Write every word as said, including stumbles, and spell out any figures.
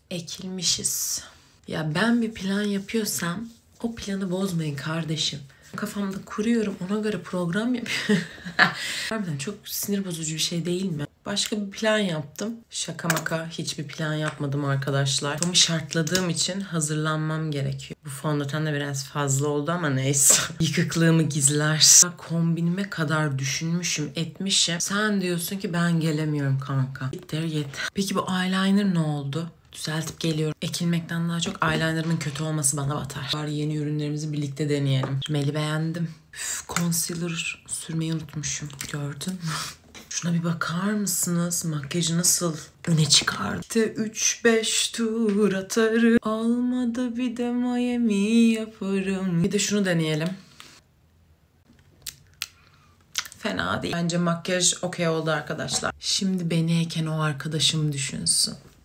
Ekilmişiz. Ya ben bir plan yapıyorsam o planı bozmayın kardeşim. Kafamda kuruyorum, ona göre program yapıyorum. Harbiden çok sinir bozucu bir şey değil mi? Başka bir plan yaptım. Şaka maka hiçbir plan yapmadım arkadaşlar. Kafamı şartladığım için hazırlanmam gerekiyor. Bu fondöten de biraz fazla oldu ama neyse. Yıkıklığımı gizler. Kombinime kadar düşünmüşüm, etmişim. Sen diyorsun ki ben gelemiyorum kanka. Bitter yeter. Peki bu eyeliner ne oldu? Düzeltip geliyorum. Ekilmekten daha çok eyelinerımın kötü olması bana batar. Bari yeni ürünlerimizi birlikte deneyelim. Meli beğendim. Üf, concealer sürmeyi unutmuşum. Gördün mü? Şuna bir bakar mısınız? Makyajı nasıl öne çıkardı? üç beş tur atarım. Olmadı bir de Miami yaparım. Bir de şunu deneyelim. Fena değil. Bence makyaj okey oldu arkadaşlar. Şimdi beni eken o arkadaşım düşünsün.